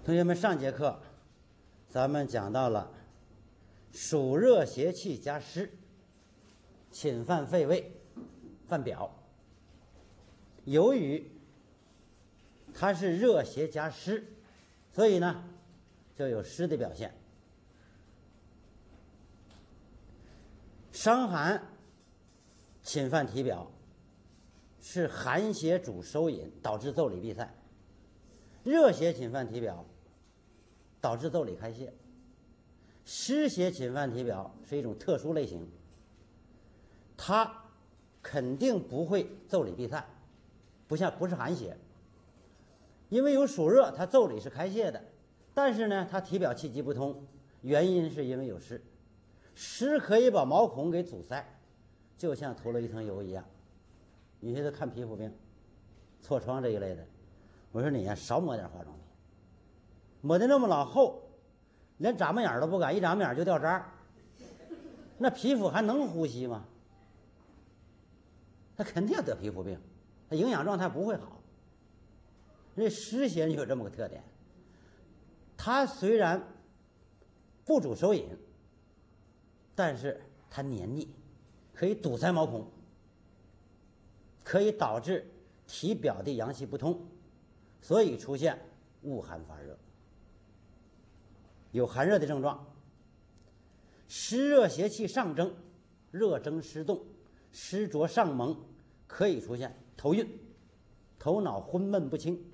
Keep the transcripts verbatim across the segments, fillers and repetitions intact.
同学们，上节课咱们讲到了暑热邪气加湿，侵犯肺胃，犯表。由于它是热邪加湿，所以呢就有湿的表现。伤寒侵犯体表，是寒邪主收引，导致腠理闭塞；热邪侵犯体表，导致腠理开泄；湿邪侵犯体表是一种特殊类型，它肯定不会腠理闭塞，不像不是寒邪，因为有暑热，它腠理是开泄的，但是呢，它体表气机不通，原因是因为有湿，湿可以把毛孔给阻塞，就像涂了一层油一样。你现在看皮肤病、痤疮这一类的，我说你呀，少抹点化妆品，抹的那么老厚，连眨巴眼都不敢，一眨巴眼就掉渣儿，那皮肤还能呼吸吗？他肯定要得皮肤病，他营养状态不会好。这湿邪就有这么个特点，它虽然不主收引，但是它黏腻，可以堵塞毛孔，可以导致体表的阳气不通，所以出现恶寒发热，有寒热的症状。湿热邪气上蒸，热蒸湿冻，湿浊上蒙，可以出现头晕、头脑昏闷不清。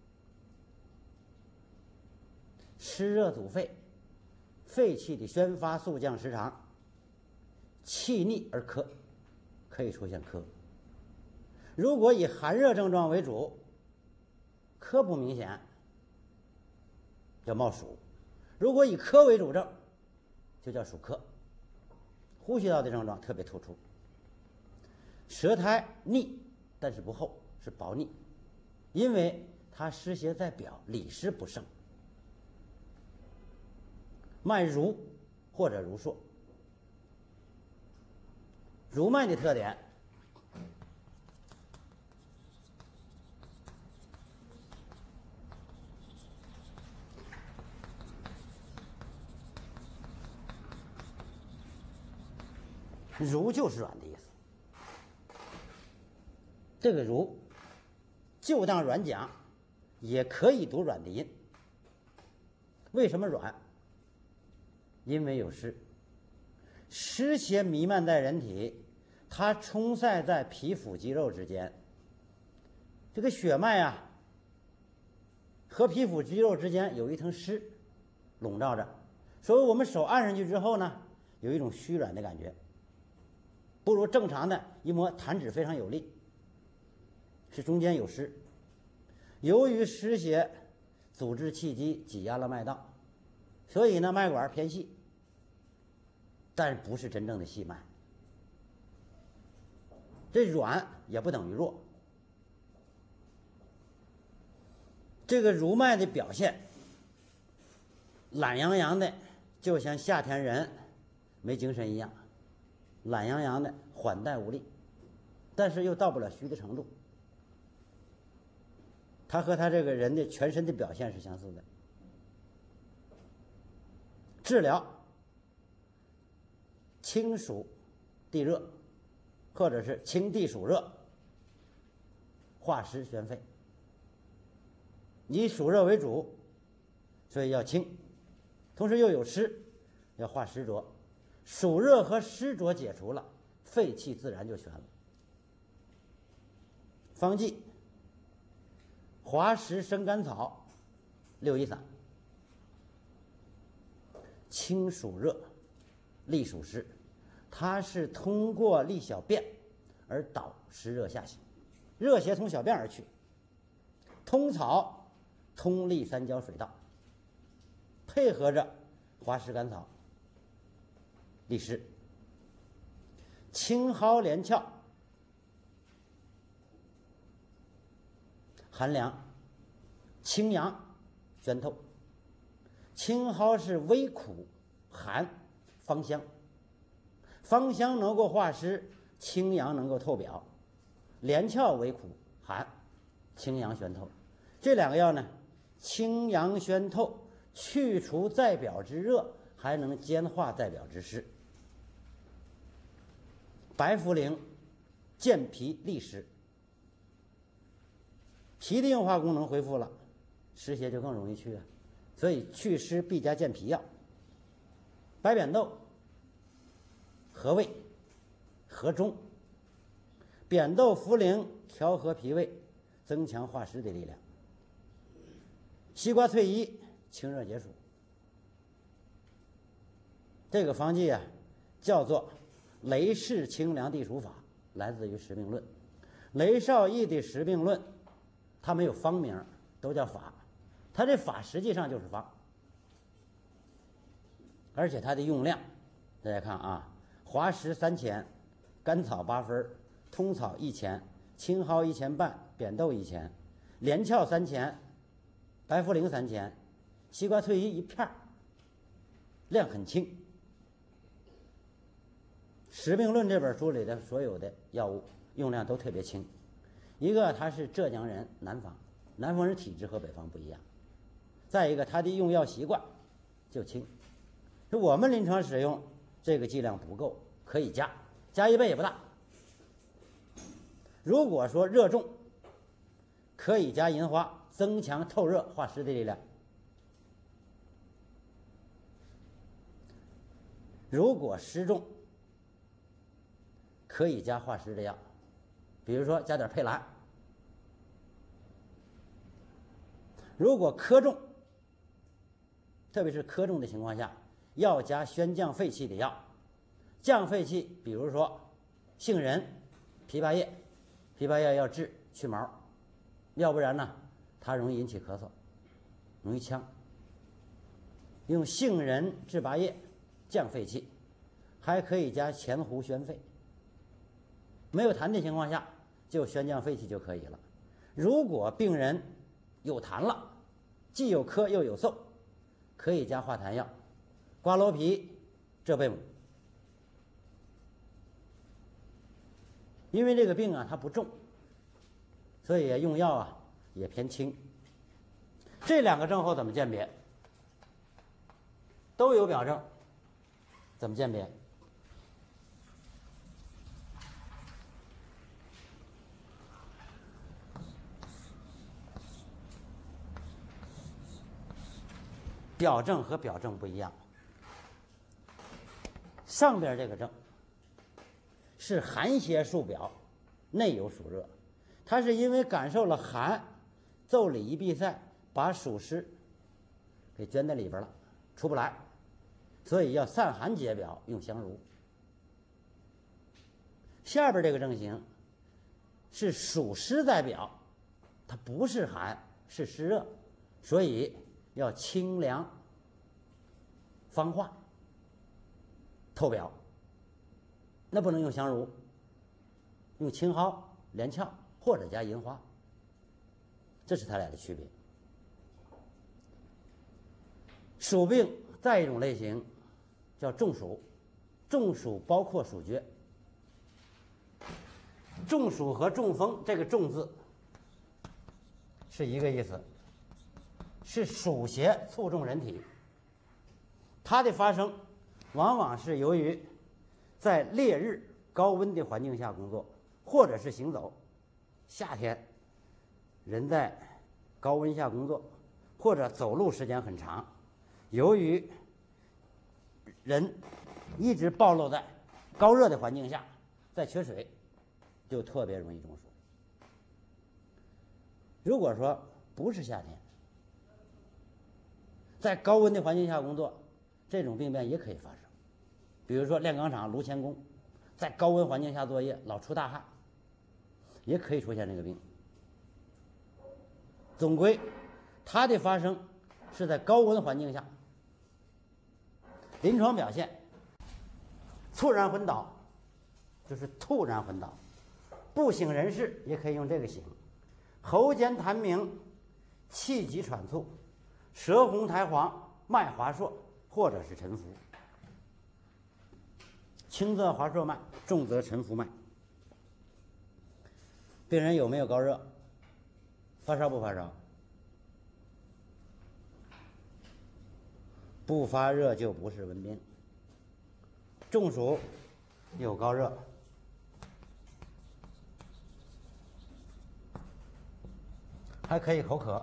湿热阻肺，肺气的宣发速降时长，气逆而咳，可以出现咳。如果以寒热症状为主，咳不明显，叫冒暑；如果以咳为主症，就叫暑咳。呼吸道的症状特别突出，舌苔腻，但是不厚，是薄腻，因为它湿邪在表，理湿不盛。脉濡或者濡硕，濡脉的特点，濡就是软的意思。这个濡就当软讲，也可以读软的音。为什么软？因为有湿，湿邪弥漫在人体，它充塞在皮肤肌肉之间，这个血脉啊和皮肤肌肉之间有一层湿笼罩着，所以我们手按上去之后呢，有一种虚软的感觉，不如正常的一摸弹指非常有力，是中间有湿。由于湿邪阻滞气机，挤压了脉道，所以呢脉管偏细，但不是真正的细脉。这软也不等于弱。这个濡脉的表现，懒洋洋的，就像夏天人没精神一样，懒洋洋的，缓怠无力，但是又到不了虚的程度。它和他这个人的全身的表现是相似的。治疗清暑地热，或者是清地暑热，化湿宣肺。以暑热为主，所以要清，同时又有湿，要化湿浊。暑热和湿浊解除了，肺气自然就宣了。方剂：滑石生甘草、六一散。清暑热，利暑湿，它是通过利小便而导湿热下行，热邪从小便而去。通草通利三焦水道，配合着滑石甘草利湿。青蒿连翘，寒凉，清阳宣透。青蒿是微苦寒芳香，芳香能够化湿，清阳能够透表。连翘微苦寒，清阳宣透。这两个药呢， 清阳宣透，去除在表之热，还能兼化在表之湿。白茯苓健脾利湿，脾的硬化功能恢复了，湿邪就更容易去啊。所以祛湿必加健脾药。白扁豆和胃和中，扁豆、茯苓调和脾胃，增强化湿的力量。西瓜翠衣清热解暑。这个方剂啊，叫做雷氏清凉地暑法，来自于《时病论》。雷绍义的《时病论》，它没有方名，都叫法。它这法实际上就是方，而且它的用量，大家看啊，滑石三钱，甘草八分，通草一钱，青蒿一钱半，扁豆一钱，连翘三钱，白茯苓三钱，西瓜翠衣一片，量很轻。《时病论》这本书里的所有的药物用量都特别轻。一个，他是浙江人，南方，南方人体质和北方不一样。再一个，他的用药习惯就轻。我们临床使用这个剂量不够，可以加，加一倍也不大。如果说热重，可以加银花，增强透热化湿的力量。如果湿重，可以加化湿的药，比如说加点佩兰。如果科重，特别是科重的情况下，要加宣降肺气的药。降肺气，比如说杏仁、枇杷叶，枇杷叶要治去毛，要不然呢，它容易引起咳嗽，容易呛。用杏仁、枇杷叶降肺气，还可以加前胡宣肺。没有痰的情况下，就宣降肺气就可以了。如果病人有痰了，既有咳又有嗽，可以加化痰药，瓜蒌皮、浙贝母。因为这个病啊它不重，所以用药啊也偏轻。这两个症候怎么鉴别？都有表证，怎么鉴别？表证和表证不一样。上边这个症是寒邪数表，内有暑热，它是因为感受了寒，腠理一闭塞，把暑湿给圈在里边了，出不来，所以要散寒解表，用香茹。下边这个症型是暑湿在表，它不是寒，是湿热，所以要清凉方化透表，那不能用香茹，用青蒿、连翘或者加银花，这是它俩的区别。暑病再一种类型叫中暑，中暑包括暑厥。中暑和中风这个中字是一个意思，是暑邪促中人体，它的发生往往是由于在烈日高温的环境下工作，或者是行走。夏天人在高温下工作，或者走路时间很长，由于人一直暴露在高热的环境下，再缺水，就特别容易中暑。如果说不是夏天，在高温的环境下工作，这种病变也可以发生。比如说炼钢厂炉钳工，在高温环境下作业，老出大汗，也可以出现这个病。总归它的发生是在高温环境下。临床表现猝然昏倒，就是突然昏倒，不省人事也可以用这个醒，喉间痰鸣，气急喘促，舌红苔黄，脉滑数或者是沉浮。轻则滑数脉，重则沉浮脉。病人有没有高热？发烧不发烧？ 不发热就不是温病。中暑有高热，还可以口渴。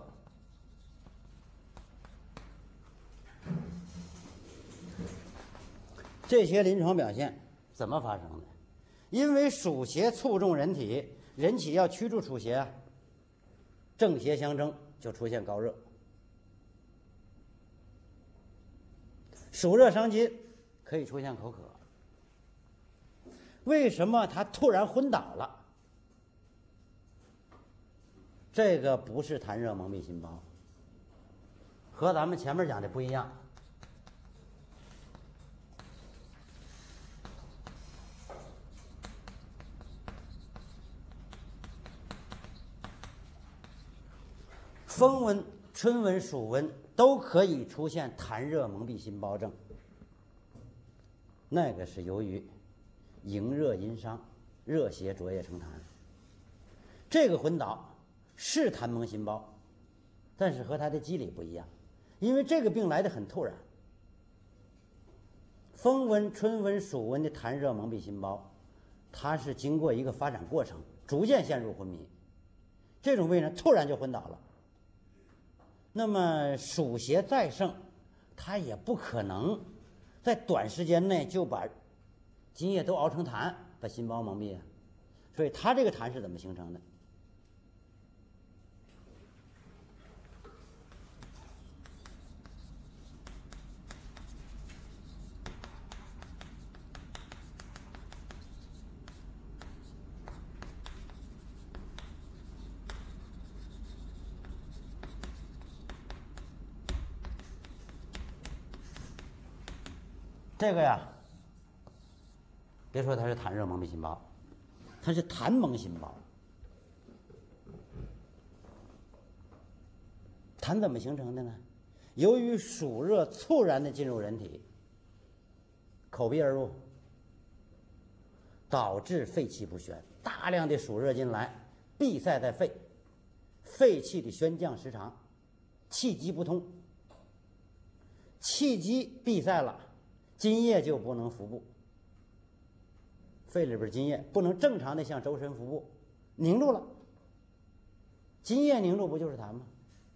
这些临床表现怎么发生的？因为暑邪促中人体，人体要驱逐暑邪啊，正邪相争，就出现高热。暑热伤津，可以出现口渴。为什么他突然昏倒了？这个不是痰热蒙蔽心包，和咱们前面讲的不一样。风温、春温、暑温都可以出现痰热蒙蔽心包症，那个是由于营热阴伤，热邪浊液成痰。这个昏倒是痰蒙心包，但是和它的机理不一样，因为这个病来得很突然。风温、春温、暑温的痰热蒙蔽心包，它是经过一个发展过程，逐渐陷入昏迷。这种病人突然就昏倒了。那么暑邪再盛，它也不可能在短时间内就把津液都熬成痰，把心包蒙蔽啊。所以它这个痰是怎么形成的？这个呀，别说它是痰热蒙蔽心包，它是痰蒙心包。痰怎么形成的呢？由于暑热猝然的进入人体，口鼻而入，导致肺气不宣，大量的暑热进来，闭塞在肺，肺气的宣降失常，气机不通，气机闭塞了，津液就不能服布，肺里边津液不能正常的向周身服布，凝住了。津液凝住不就是痰吗？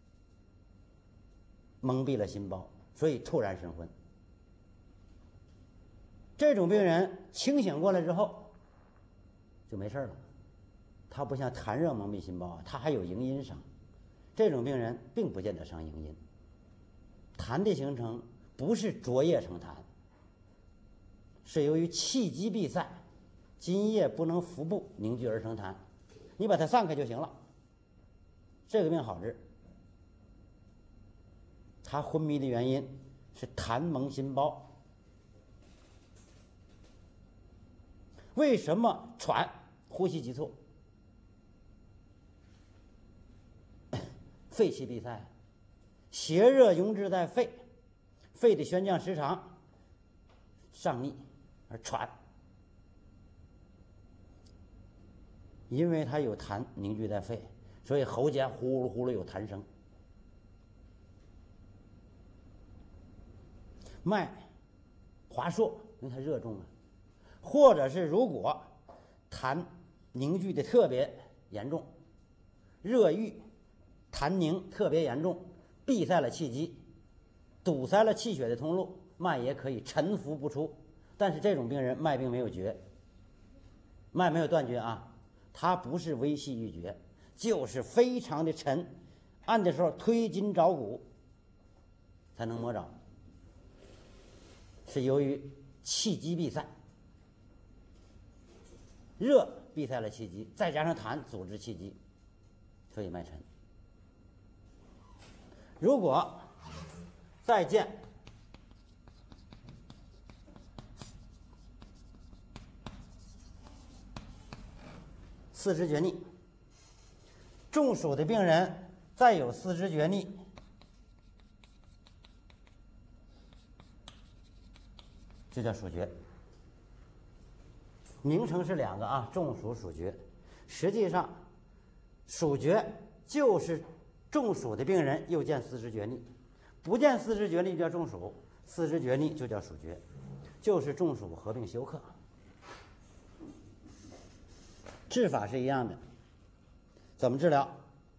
蒙蔽了心包，所以突然神昏。这种病人清醒过来之后就没事了，他不像痰热蒙蔽心包，他还有营阴伤。这种病人并不见得伤营阴。痰的形成不是浊液成痰，是由于气机闭塞，津液不能服布凝聚而成痰，你把它散开就行了。这个病好治。他昏迷的原因是痰蒙心包。为什么喘、呼吸急促？肺气闭塞，邪热壅滞在肺，肺的宣降失常，上逆而喘。因为它有痰凝聚在肺，所以喉间呼噜呼噜有痰声。脉滑硕，因为它热重啊，或者是如果痰凝聚的特别严重，热郁痰凝特别严重，闭塞了气机，堵塞了气血的通路，脉也可以沉浮不出。但是这种病人脉并没有绝，脉没有断绝啊，它不是微细欲绝，就是非常的沉，按的时候推筋找骨才能摸着。是由于气机闭塞，热闭塞了气机，再加上痰阻滞气机，所以脉沉。如果再见四肢厥逆，中暑的病人再有四肢厥逆，这叫暑厥。名称是两个啊，中暑、暑厥。实际上，暑厥就是中暑的病人又见四肢厥逆，不见四肢厥逆就叫中暑， 四肢厥逆就叫暑厥，就是中暑合并休克。治法是一样的，怎么治疗？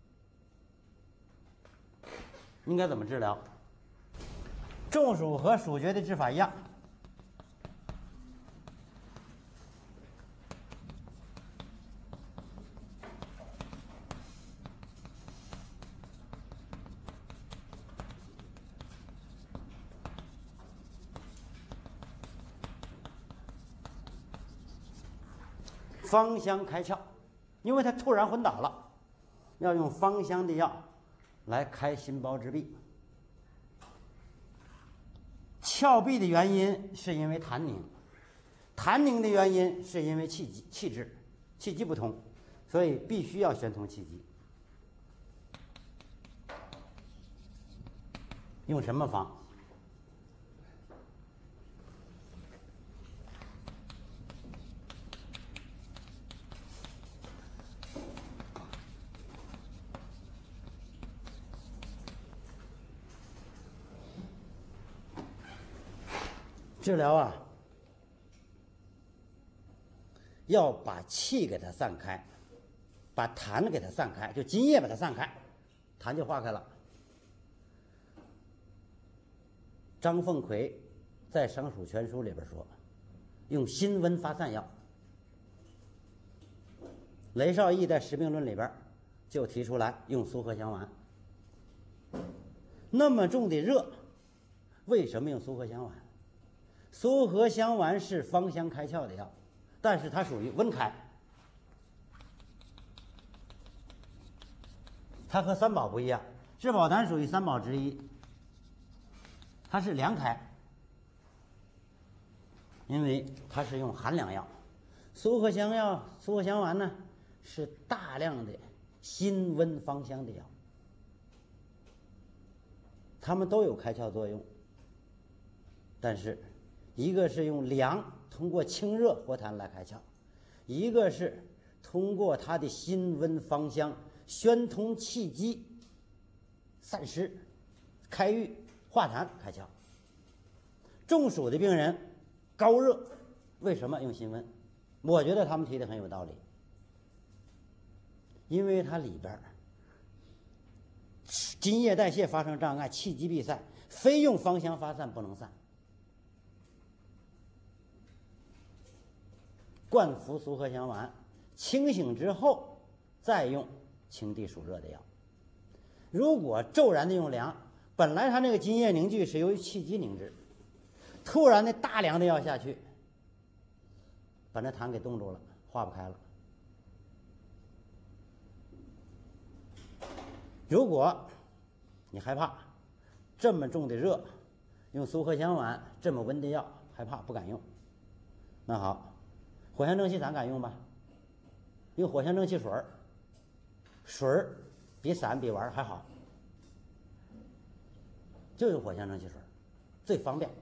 应该怎么治疗？中暑和暑厥的治法一样，芳香开窍，因为他突然昏倒了，要用芳香的药来开心包之闭。窍闭的原因是因为痰凝，痰凝的原因是因为气机气滞，气机不通，所以必须要宣通气机。用什么方？治疗啊，要把气给它散开，把痰给它散开，就津液把它散开，痰就化开了。张凤奎在《伤暑全书》里边说，用辛温发散药。雷绍义在《时病论》里边就提出来用苏合香丸。那么重的热，为什么用苏合香丸？苏合香丸是芳香开窍的药，但是它属于温开，它和三宝不一样。治保丹属于三宝之一，它是凉开，因为它是用寒凉药。苏合香药、苏合香丸呢，是大量的辛温芳香的药，它们都有开窍作用，但是一个是用凉通过清热活痰来开窍，一个是通过它的辛温芳香宣通气机、散湿、开郁、化痰开窍。中暑的病人高热，为什么用辛温？我觉得他们提的很有道理，因为它里边津液代谢发生障碍，气机闭塞，非用芳香发散不能散。灌服苏合香丸，清醒之后再用清地暑热的药。如果骤然的用凉，本来它那个津液凝聚是由于气机凝滞，突然的大凉的药下去，把那痰给冻住了，化不开了。如果你害怕这么重的热，用苏合香丸这么温的药，害怕不敢用，那好，藿香正气散敢用吧？用藿香正气水儿，水儿比散比丸还好，就用藿香正气水儿，最方便。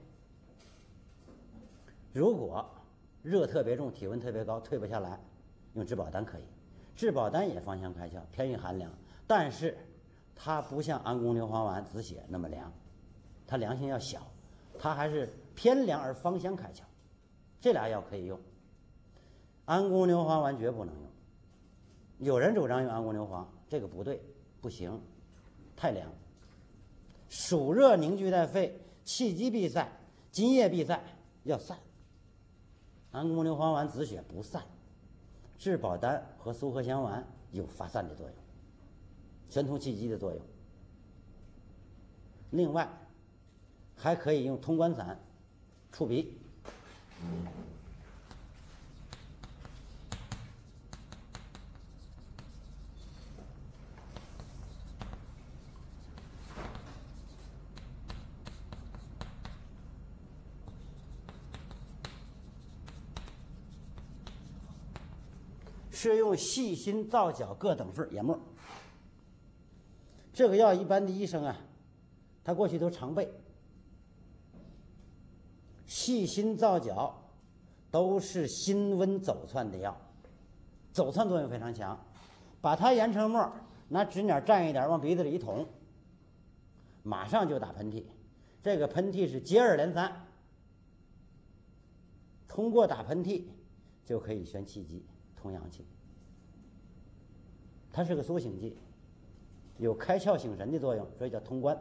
如果热特别重，体温特别高，退不下来，用治保丹可以。治保丹也芳香开窍，偏于寒凉，但是它不像安宫牛黄丸、止血那么凉，它凉性要小，它还是偏凉而芳香开窍。这俩药可以用，安宫牛黄丸绝不能用。有人主张用安宫牛黄，这个不对，不行，太凉。暑热凝聚在肺，气机闭塞，津液闭塞，要散。安宫牛黄丸止血不散，治保丹和苏合香丸有发散的作用，宣通气机的作用。另外，还可以用通关散触鼻。是用细辛皂角各等份研末。这个药一般的医生啊，他过去都常备。细辛皂角都是辛温走窜的药，走窜作用非常强。把它研成末，拿指捻蘸一点，往鼻子里一捅，马上就打喷嚏。 这个喷嚏是接二连三，通过打喷嚏就可以宣气机、通阳气。它是个苏醒剂，有开窍醒神的作用，所以叫通关。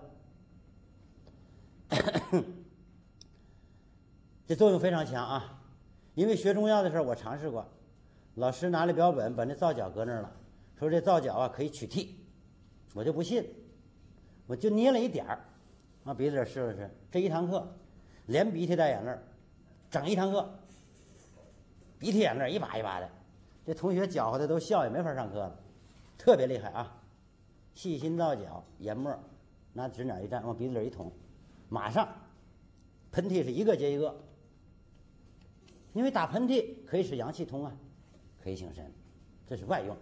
这作用非常强啊！因为学中药的时候我尝试过，老师拿了标本把那皂角搁那儿了，说这皂角啊可以取涕，我就不信，我就捏了一点儿，往鼻子这试了试。这一堂课连鼻涕带眼泪，整一堂课鼻涕眼泪一把一把的，这同学搅和的都笑，也没法上课了，特别厉害啊！细心皂角研末，拿指捻一蘸，往鼻子里一捅，马上喷嚏是一个接一个。因为打喷嚏可以使阳气通啊，可以醒神，这是外用。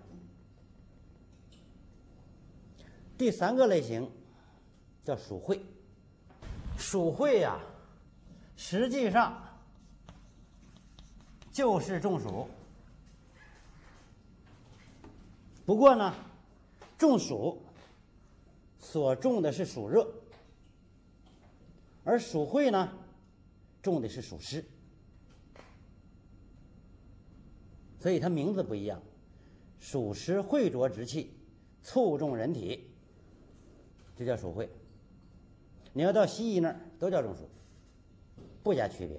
第三个类型叫暑会。暑会呀、啊，实际上就是中暑。不过呢，中暑所中的是暑热，而暑会呢，中的是暑湿。所以它名字不一样，暑湿会浊之气，促中人体，这叫暑会。你要到西医那儿都叫中暑，不加区别。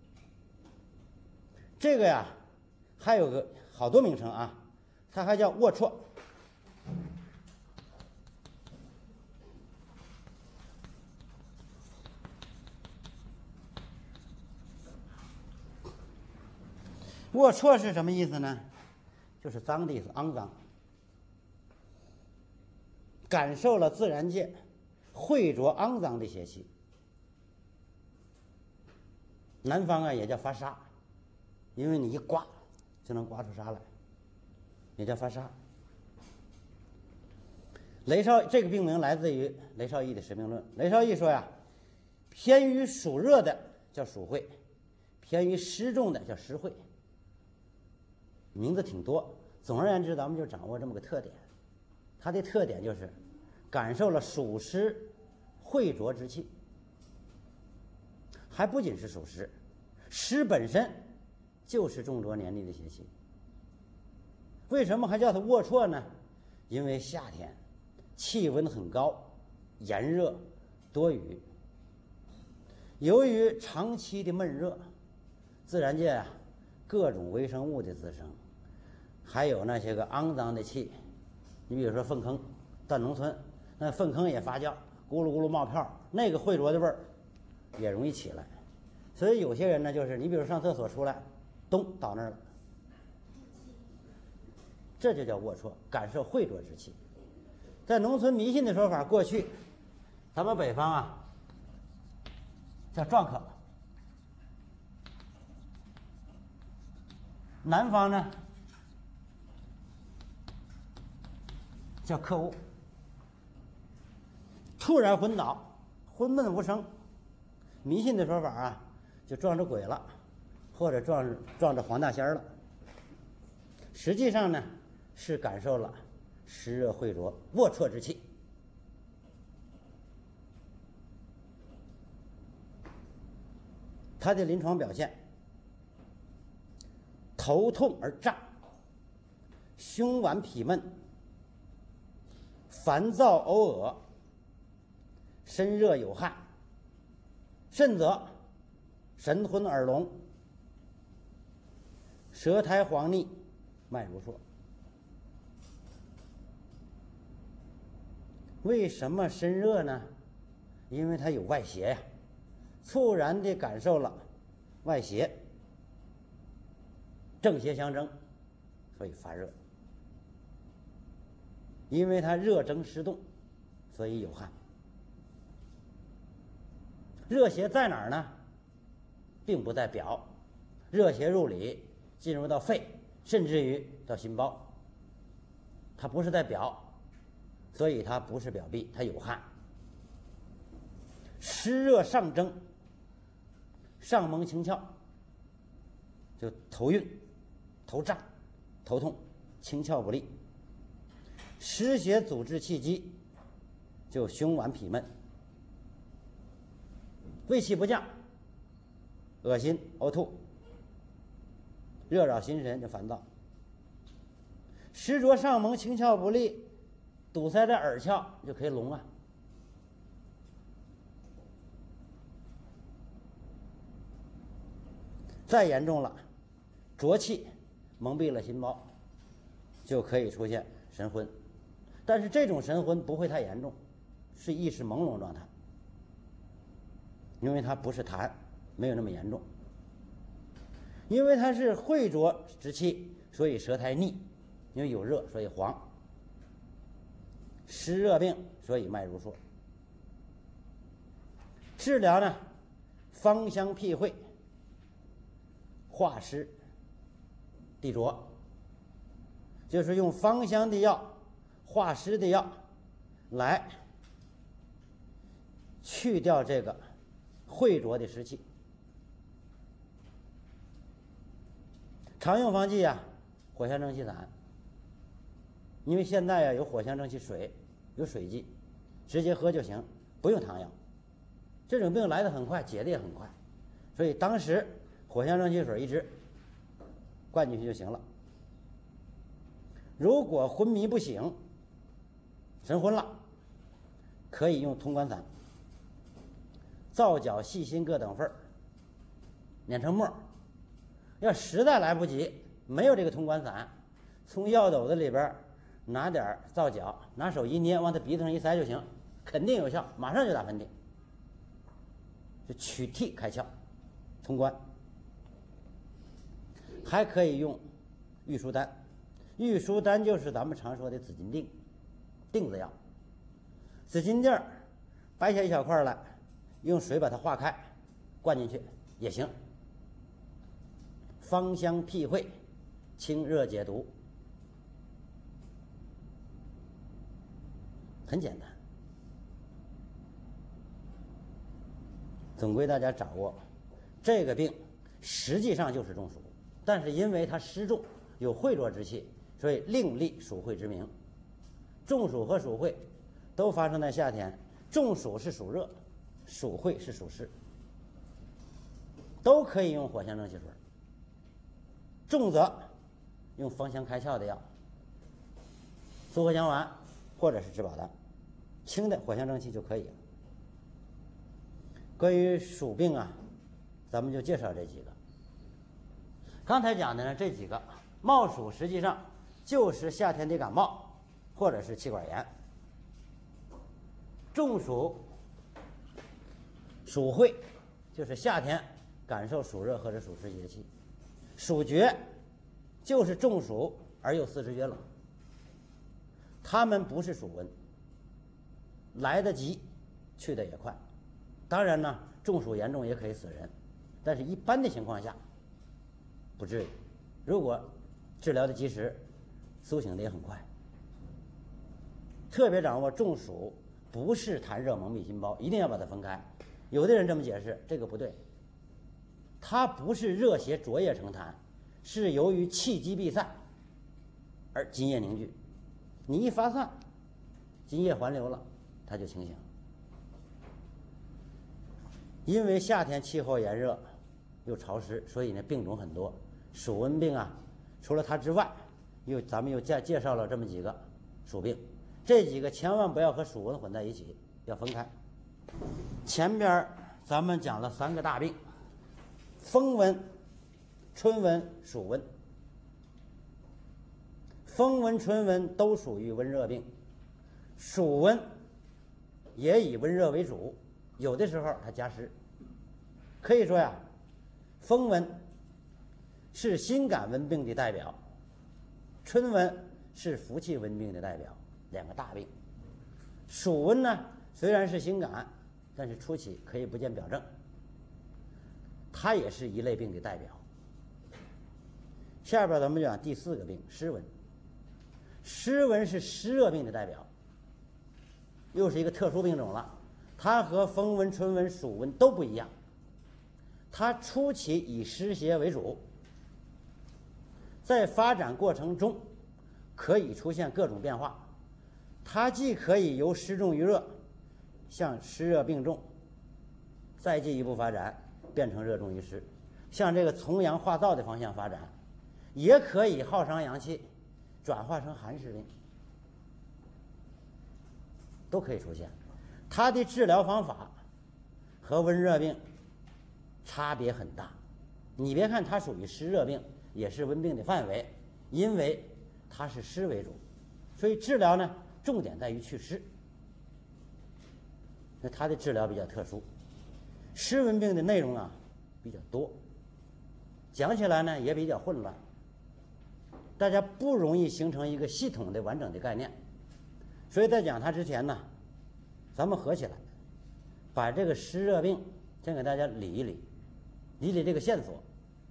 这个呀，还有个好多名称啊，它还叫龌龊。龌龊是什么意思呢？就是脏的意思，肮脏。感受了自然界秽浊肮脏的邪气。南方啊也叫发沙，因为你一刮就能刮出沙来，也叫发沙。雷少这个病名来自于雷少义的《实病论》。雷少义说呀，偏于暑热的叫暑会，偏于湿重的叫湿会。名字挺多，总而言之，咱们就掌握这么个特点。它的特点就是感受了暑湿秽浊之气，还不仅是暑湿，湿本身就是重浊黏腻的邪气。为什么还叫它龌龊呢？因为夏天气温很高，炎热多雨，由于长期的闷热，自然界啊各种微生物的滋生，还有那些个肮脏的气，你比如说粪坑，到农村那粪坑也发酵，咕噜咕噜冒泡，那个秽浊的味儿也容易起来。所以有些人呢，就是你比如上厕所出来，咚倒那儿了，这就叫龌龊，感受秽浊之气。在农村迷信的说法，过去咱们北方啊叫撞客，南方呢叫客物。突然昏倒，昏闷无声，迷信的说法啊，就撞着鬼了，或者撞撞着黄大仙了。实际上呢，是感受了湿热秽浊、龌龊之气。它的临床表现：头痛而胀，胸脘痞闷，烦躁呕恶，身热有汗，甚则神昏耳聋，舌苔黄腻，脉如烁。为什么身热呢？因为它有外邪呀，猝然地感受了外邪，正邪相争，所以发热。因为它热蒸湿动，所以有汗。热邪在哪儿呢？并不在表，热邪入里，进入到肺，甚至于到心包。它不是在表，所以它不是表痹，它有汗。湿热上蒸，上蒙清窍，就头晕、头胀、头痛、清窍不利。湿邪阻滞气机，就胸脘痞闷。 胃气不降，恶心、呕吐，热扰心神就烦躁。湿浊上蒙，清窍不利，堵塞在耳窍就可以聋啊。再严重了，浊气蒙蔽了心包，就可以出现神昏。但是这种神昏不会太严重，是意识朦胧状态，因为它不是痰，没有那么严重。因为它是秽浊之气，所以舌苔腻，因为有热，所以黄。湿热病，所以脉如数。治疗呢，芳香辟秽，化湿地浊，就是用芳香的药、化湿的药来去掉这个秽浊的湿气。常用方剂呀、啊，藿香正气散。因为现在呀、啊、有藿香正气水，有水剂，直接喝就行，不用汤药。这种病来得很快，解得也很快，所以当时藿香正气水一支灌进去就行了。如果昏迷不醒，神昏了，可以用通关散，皂角、细辛各等份儿，碾成末。要实在来不及，没有这个通关散，从药斗子里边拿点皂角，拿手一捏，往他鼻子上一塞就行，肯定有效，马上就打喷嚏。是取涕开窍，通关。还可以用玉舒丹，玉舒丹就是咱们常说的紫金锭，锭子药。紫金锭掰下一小块来，用水把它化开，灌进去也行。芳香辟秽，清热解毒，很简单。总归大家掌握，这个病实际上就是中暑，但是因为它湿重，有秽浊之气，所以另立暑秽之名。中暑和暑秽都发生在夏天，中暑是暑热，暑秽是暑湿，都可以用藿香正气水。重则用芳香开窍的药，苏藿香丸或者是知宝丹，轻的藿香正气就可以了。关于暑病啊，咱们就介绍这几个。刚才讲的呢，这几个冒暑实际上就是夏天的感冒或者是气管炎。中暑、暑秽就是夏天感受暑热或者暑湿邪气。暑厥就是中暑而又四肢厥冷，他们不是暑温，来得及，去得也快。当然呢，中暑严重也可以死人，但是一般的情况下不至于。如果治疗的及时，苏醒的也很快。特别掌握中暑不是痰热蒙蔽心包，一定要把它分开。有的人这么解释，这个不对。它不是热邪浊液成痰，是由于气机闭散而津液凝聚。你一发散，津液环流了，它就清醒。因为夏天气候炎热又潮湿，所以呢病种很多。暑温病啊，除了它之外，又咱们又介介绍了这么几个暑病，这几个千万不要和暑温混在一起，要分开。前边咱们讲了三个大病。风温、春温、暑温，风温、春温都属于温热病，暑温也以温热为主，有的时候它加湿。可以说呀，风温是心感温病的代表，春温是福气温病的代表，两个大病。暑温呢，虽然是心感，但是初期可以不见表症。它也是一类病的代表。下边咱们讲第四个病，湿温。湿温是湿热病的代表，又是一个特殊病种了。它和风温、春温、暑温都不一样。它初期以湿邪为主，在发展过程中可以出现各种变化。它既可以由湿重于热，向湿热并重， 再进一步发展变成热重于湿，向这个从阳化燥的方向发展，也可以耗伤阳气，转化成寒湿病，都可以出现。它的治疗方法和温热病差别很大。你别看它属于湿热病，也是温病的范围，因为它是湿为主，所以治疗呢重点在于祛湿。那它的治疗比较特殊，湿温病的内容啊比较多，讲起来呢也比较混乱，大家不容易形成一个系统的完整的概念。所以在讲它之前呢，咱们合起来把这个湿热病先给大家理一理，理理这个线索，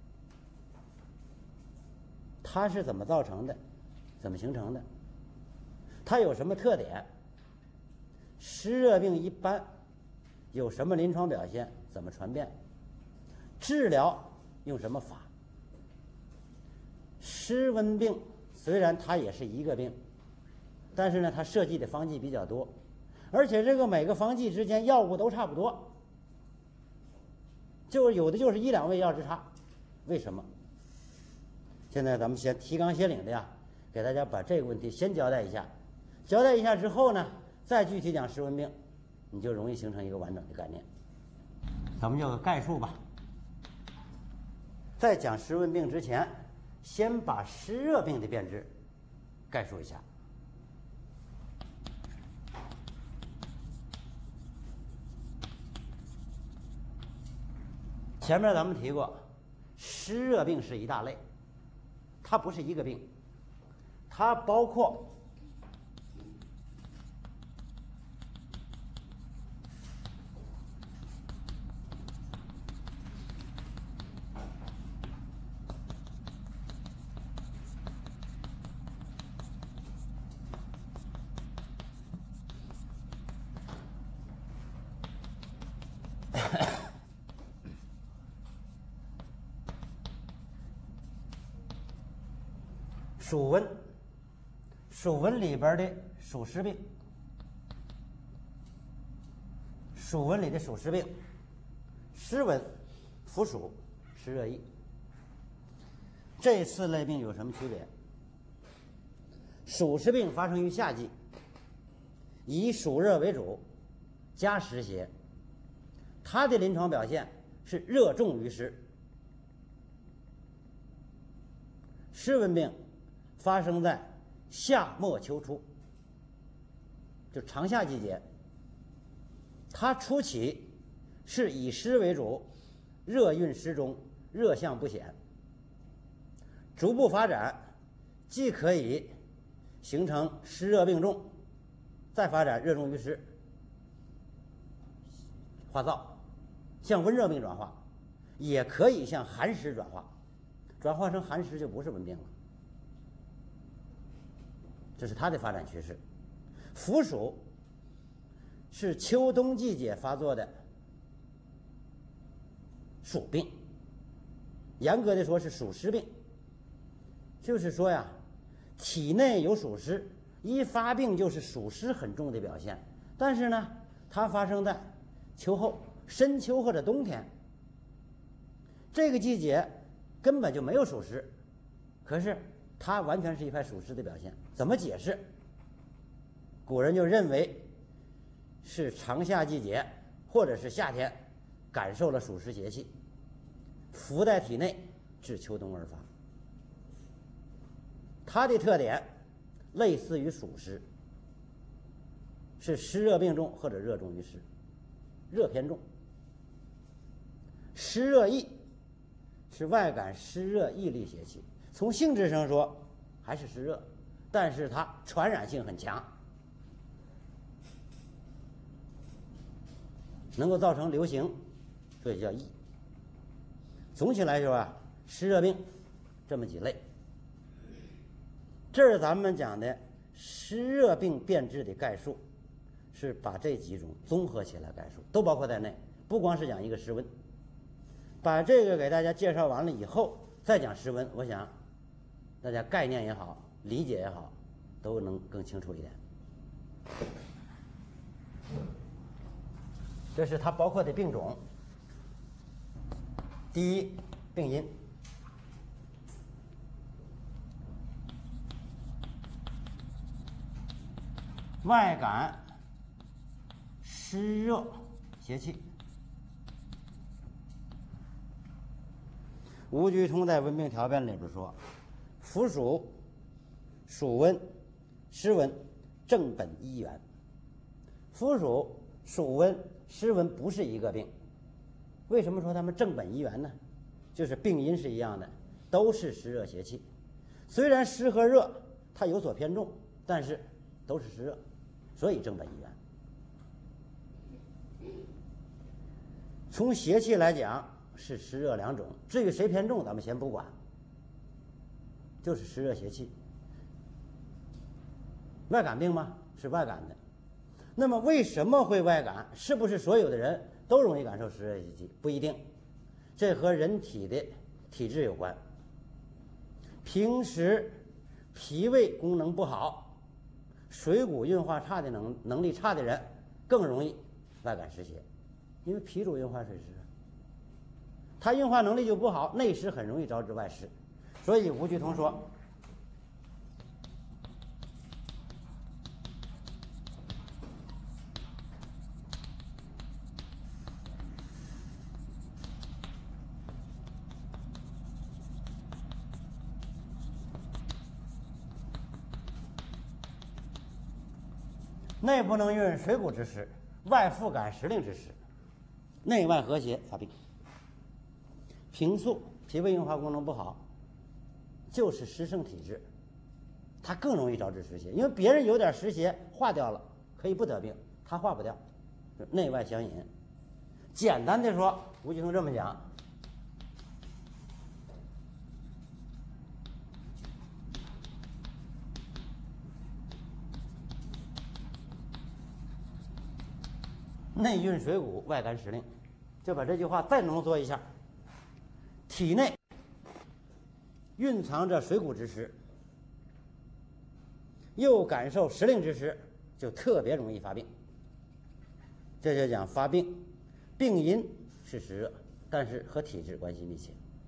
它是怎么造成的，怎么形成的，它有什么特点，湿热病一般有什么临床表现，怎么传变，治疗用什么法。湿温病虽然它也是一个病，但是呢它涉及的方剂比较多，而且这个每个方剂之间药物都差不多，就是有的就是一两味药之差。为什么？现在咱们先提纲挈领的呀，给大家把这个问题先交代一下，交代一下之后呢，再具体讲湿温病，你就容易形成一个完整的概念。咱们叫个概述吧。在讲湿温病之前，先把湿热病的辨质概述一下。前面咱们提过，湿热病是一大类，它不是一个病，它包括暑温，暑温里边的暑湿病，暑温里的暑湿病，湿温、伏暑、湿热疫，这四类病有什么区别？暑湿病发生于夏季，以暑热为主，加湿邪，它的临床表现是热重于湿。湿温病发生在夏末秋初，就长夏季节，它初起是以湿为主，热蕴湿中，热象不显，逐步发展，既可以形成湿热病重，再发展热重于湿，化燥，向温热病转化，也可以向寒湿转化，转化成寒湿就不是温病了。这是它的发展趋势。伏暑是秋冬季节发作的暑病，严格的说是暑湿病，就是说呀，体内有暑湿，一发病就是暑湿很重的表现。但是呢，它发生在秋后、深秋或者冬天，这个季节根本就没有暑湿，可是它完全是一派暑湿的表现。怎么解释？古人就认为是长夏季节或者是夏天感受了暑湿邪气，伏在体内，至秋冬而发。它的特点类似于暑湿，是湿热病重或者热重于湿，热偏重。湿热疫是外感湿热疫力邪气，从性质上说还是湿热，但是它传染性很强，能够造成流行，所以叫疫。总体来说啊，湿热病这么几类。这是咱们讲的湿热病辨质的概述，是把这几种综合起来概述，都包括在内，不光是讲一个湿温。把这个给大家介绍完了以后，再讲湿温，我想大家概念也好，理解也好，都能更清楚一点。这是它包括的病种， 第一，病因。外感湿热邪气。吴鞠通在《温病条辨》里边说：“伏暑、暑温、湿温，正本一源。”伏暑、暑温、湿温不是一个病。为什么说它们正本一源呢？就是病因是一样的，都是湿热邪气。虽然湿和热它有所偏重，但是都是湿热，所以正本一源。从邪气来讲是湿热两种，至于谁偏重咱们先不管，就是湿热邪气。外感病吗？是外感的。那么为什么会外感？是不是所有的人都容易感受湿热邪气？不一定，这和人体的体质有关。平时脾胃功能不好，水谷运化差的能能力差的人更容易外感湿邪，因为脾主运化水湿，他运化能力就不好，内湿很容易招致外湿。所以吴鞠通说，内不能运水谷之湿，外复感时令之湿，内外和谐发病。平素脾胃运化功能不好，就是湿盛体质，它更容易招致湿邪。因为别人有点湿邪化掉了，可以不得病，它化不掉，内外相引。简单的说，吴鞠通这么讲：内运水谷，外感时令。就把这句话再浓缩一下：体内蕴藏着水谷之湿，又感受时令之湿，就特别容易发病。这就讲发病，病因是湿热，但是和体质关系密切。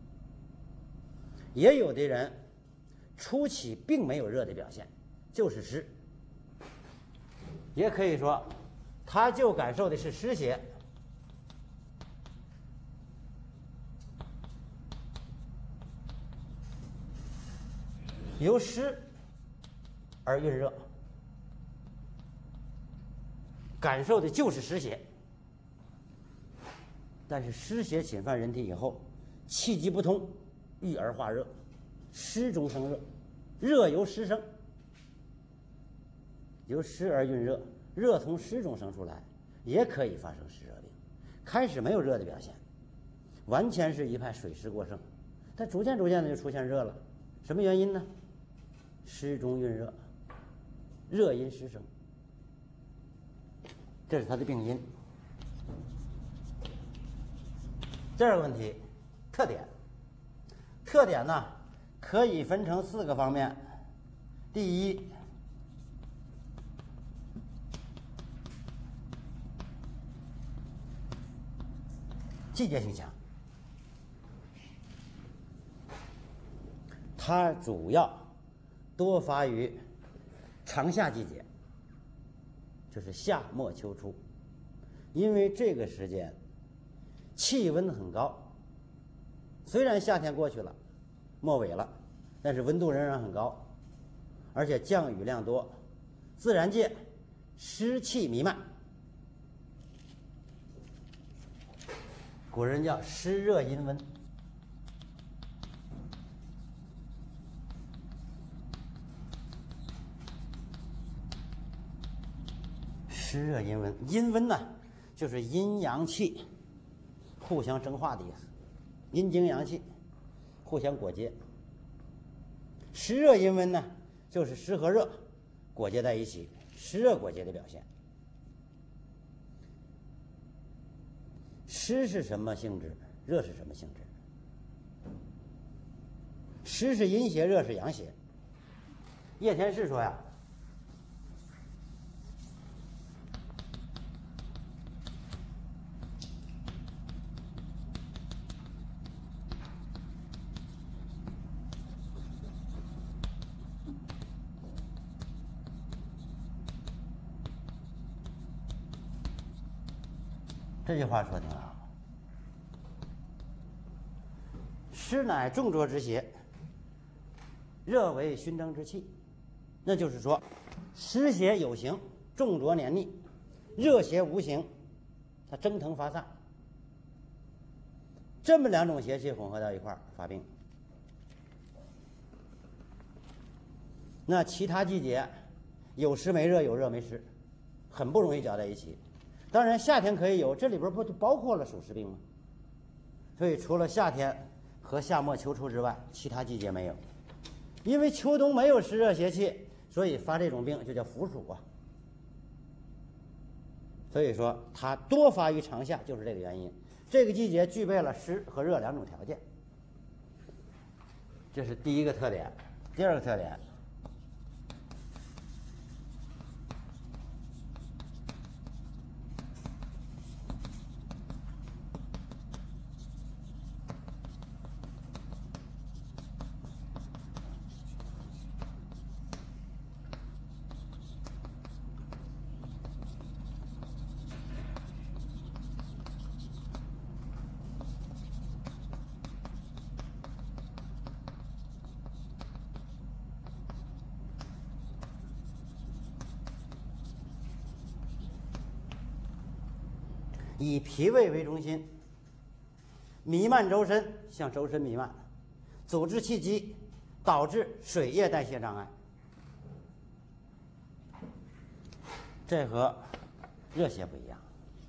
也有的人初期并没有热的表现，就是湿，也可以说他就感受的是湿邪，由湿而蕴热，感受的就是湿邪。但是湿邪侵犯人体以后，气机不通，郁而化热，湿中生热，热由湿生，由湿而蕴热，热从湿中生出来，也可以发生湿热病。开始没有热的表现，完全是一派水湿过剩，但逐渐逐渐的就出现热了。什么原因呢？湿中蕴热，热因湿生，这是它的病因。第二个问题，特点。特点呢，可以分成四个方面。第一，季节性强，它主要多发于长夏季节，就是夏末秋初，因为这个时间气温很高，虽然夏天过去了，末尾了，但是温度仍然很高，而且降雨量多，自然界湿气弥漫。古人叫湿热阴温，湿热阴温，阴温呢，就是阴阳气互相蒸化的意思，阴经阳气互相裹结。湿热阴温呢，就是湿和热裹结在一起，湿热裹结的表现。湿是什么性质？热是什么性质？湿是阴邪，热是阳邪。叶天士说呀， 这句话说挺好。湿乃重浊之邪，热为熏蒸之气。那就是说，湿邪有形，重浊黏腻；热邪无形，它蒸腾发散。这么两种邪气混合到一块儿发病。那其他季节有湿没热，有热没湿，很不容易搅在一起。当然夏天可以有，这里边不就包括了暑湿病吗？所以除了夏天和夏末秋初之外，其他季节没有。因为秋冬没有湿热邪气，所以发这种病就叫伏暑啊。所以说它多发于长夏，就是这个原因。这个季节具备了湿和热两种条件，这是第一个特点。第二个特点，以脾胃为中心，弥漫周身，向周身弥漫，阻滞气机，导致水液代谢障碍。这和热邪不一样，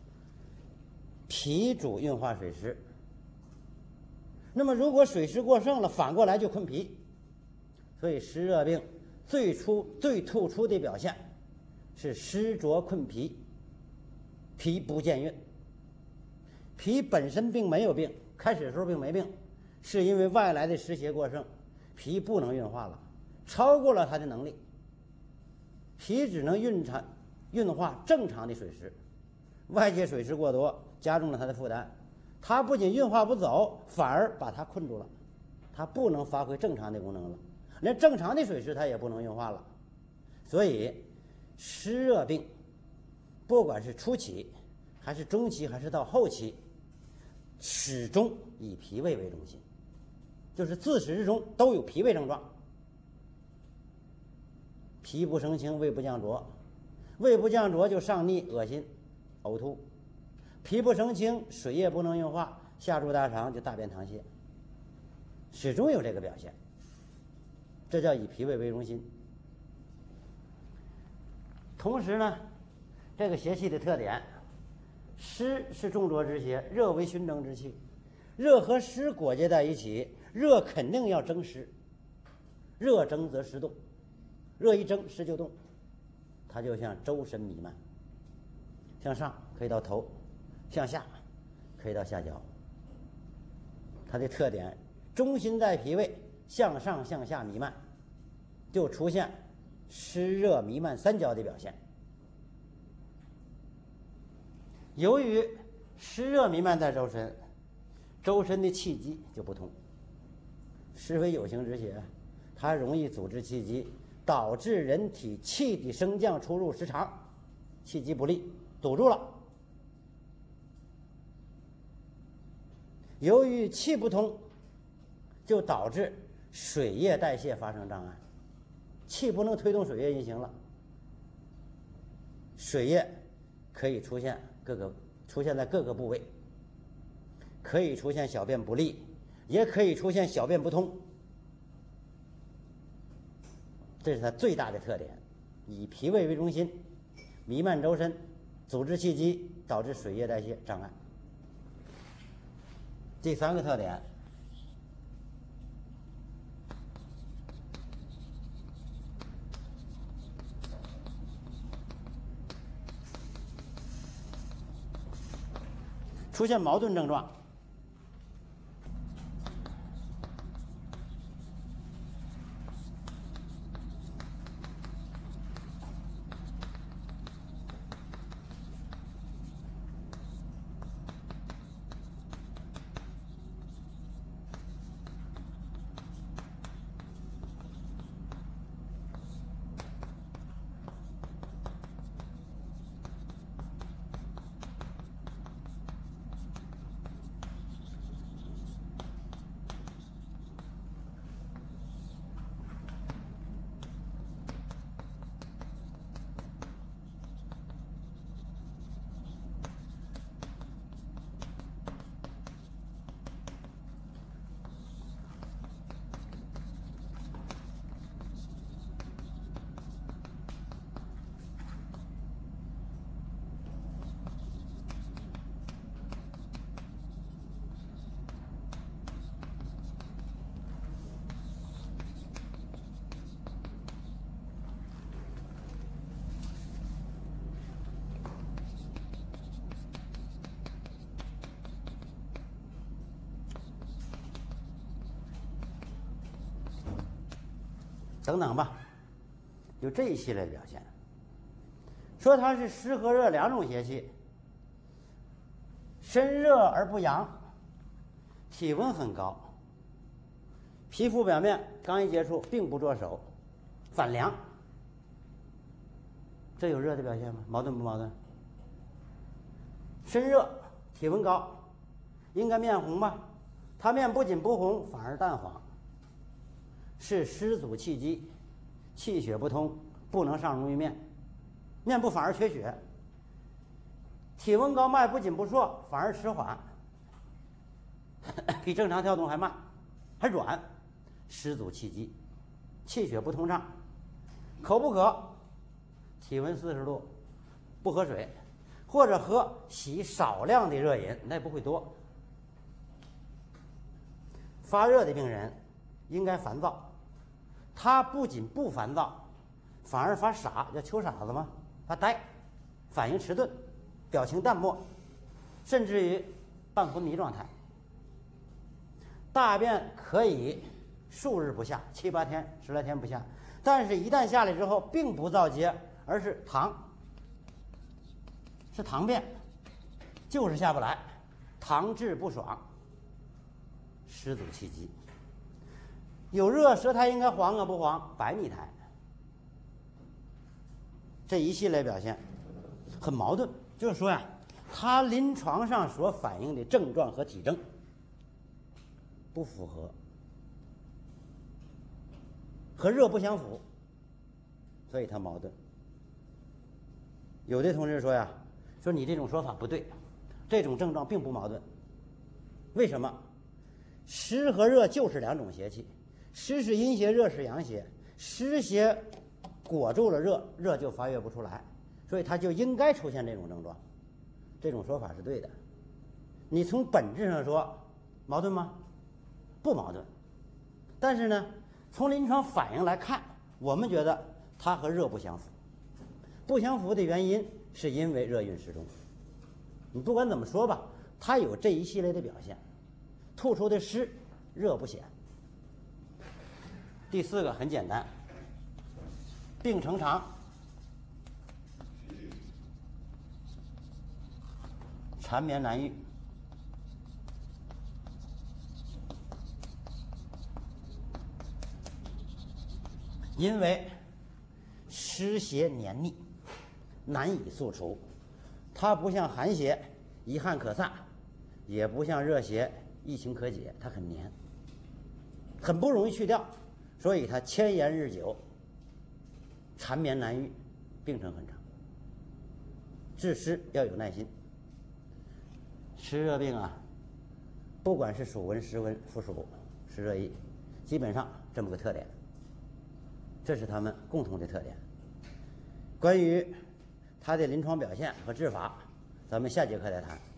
脾主运化水湿。那么如果水湿过剩了，反过来就困脾。所以湿热病最初最突出的表现是湿浊困脾，脾不见运。脾本身并没有病，开始的时候并没病，是因为外来的湿邪过剩，脾不能运化了，超过了它的能力，脾只能运产运化正常的水湿，外界水湿过多，加重了它的负担，它不仅运化不走，反而把它困住了，它不能发挥正常的功能了，连正常的水湿它也不能运化了。所以湿热病不管是初期还是中期还是到后期，始终以脾胃为中心，就是自始至终都有脾胃症状。脾不生清，胃不降浊，胃不降浊就上逆、恶心、呕吐；脾不生清，水液不能运化，下注大肠就大便溏泻，始终有这个表现。这叫以脾胃为中心。同时呢，这个邪气的特点，湿是重浊之邪，热为熏蒸之气，热和湿裹结在一起，热肯定要蒸湿，热蒸则湿动，热一蒸湿就动，它就像周身弥漫，向上可以到头，向下可以到下焦。它的特点，中心在脾胃，向上向下弥漫，就出现湿热弥漫三焦的表现。由于湿热弥漫在周身，周身的气机就不通。湿为有形之邪，它容易阻滞气机，导致人体气的升降出入失常，气机不利，堵住了。由于气不通，就导致水液代谢发生障碍，气不能推动水液运行了，水液可以出现各个出现在各个部位，可以出现小便不利，也可以出现小便不通，这是它最大的特点。以脾胃为中心，弥漫周身，阻滞气机，导致水液代谢障碍。第三个特点，出现矛盾症状。 等等吧，有这一系列表现。说它是湿和热两种邪气，身热而不阳，体温很高，皮肤表面刚一接触并不着手，反凉，这有热的表现吗？矛盾不矛盾？身热，体温高，应该面红吧？它面不仅不红，反而淡黄，是湿阻气机，气血不通，不能上溶于面，面部反而缺血。体温高，脉不仅不硕，反而迟缓，比正常跳动还慢，还软，湿阻气机，气血不通畅。口不渴，体温四十度，不喝水，或者喝洗少量的热饮，那不会多。发热的病人应该烦躁，他不仅不烦躁，反而发傻，叫秋傻子吗？发呆，反应迟钝，表情淡漠，甚至于半昏迷状态。大便可以数日不下，七八天、十来天不下，但是一旦下来之后，并不燥结，而是溏，是溏便，就是下不来，溏滞不爽，湿阻气机。有热，舌苔应该黄啊不黄？白腻苔。这一系列表现很矛盾，就是说呀，他临床上所反映的症状和体征不符合，和热不相符，所以他矛盾。有的同志说呀，说你这种说法不对，这种症状并不矛盾。为什么？湿和热就是两种邪气，湿是阴邪，热是阳邪，湿邪裹住了热，热就发育不出来，所以它就应该出现这种症状。这种说法是对的。你从本质上说矛盾吗？不矛盾。但是呢，从临床反应来看，我们觉得它和热不相符。不相符的原因是因为热蕴湿中。你不管怎么说吧，它有这一系列的表现，突出的湿，热不显。第四个很简单，病程长，缠绵难愈，因为湿邪黏腻，难以速除。它不像寒邪一汗可散，也不像热邪一情可解，它很黏，很不容易去掉，所以它迁延日久，缠绵难愈，病程很长。治湿要有耐心。湿热病啊，不管是暑温、湿温、附暑、湿热疫，基本上这么个特点，这是他们共同的特点。关于它的临床表现和治法，咱们下节课再谈。